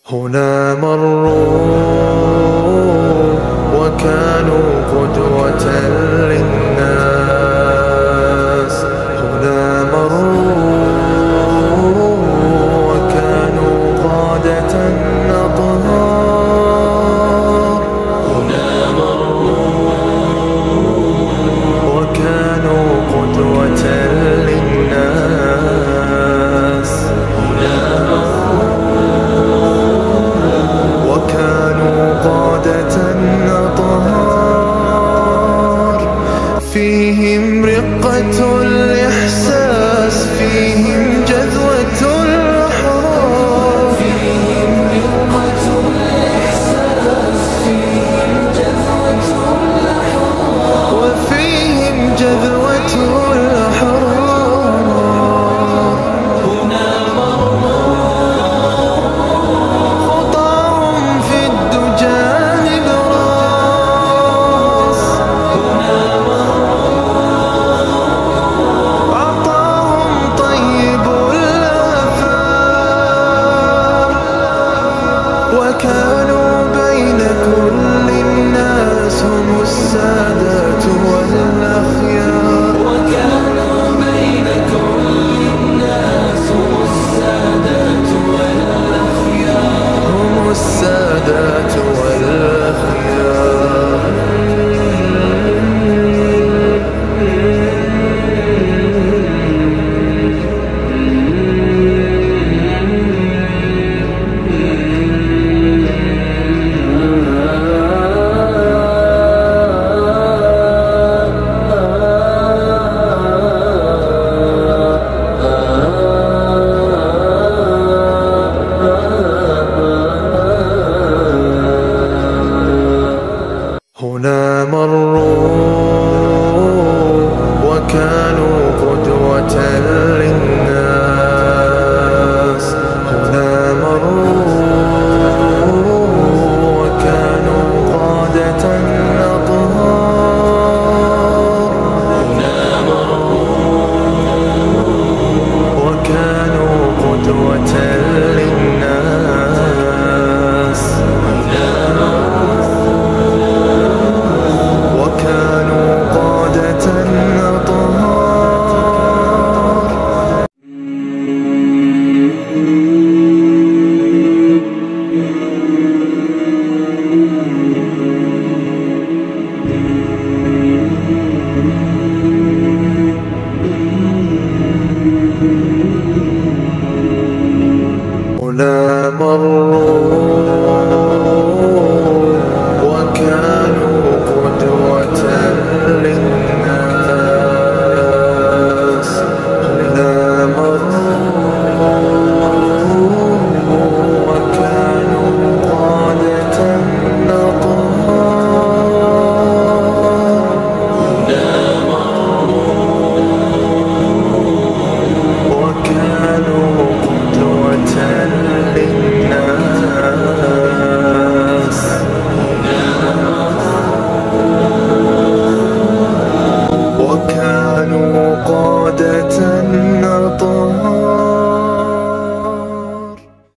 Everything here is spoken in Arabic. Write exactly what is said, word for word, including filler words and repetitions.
هنا مروا وكانوا قدوة للناس. هنا مروا وكانوا قادة أطهار. هنا مروا وكانوا قدوة للناس. هنا قادة أطهار. فيهم رقة الإحساس، فيهم جذوة الأحرار. فيهم رقة الإحساس، فيهم جذوة الأحرار. وفيهم جذوة الأحرار. هنا وكانوا بين كل الناس هم السادات والأخيار. وكانوا بين كل الناس هم السادات والأخيار. هم السادات والأخيار. هنا مروا وكانوا قدوة للناس. هنا مروا وكانوا قادة أطهار. هنا مروا وكانوا قدوة للناس. هنا وكانوا قادة أطهار. هنا مروا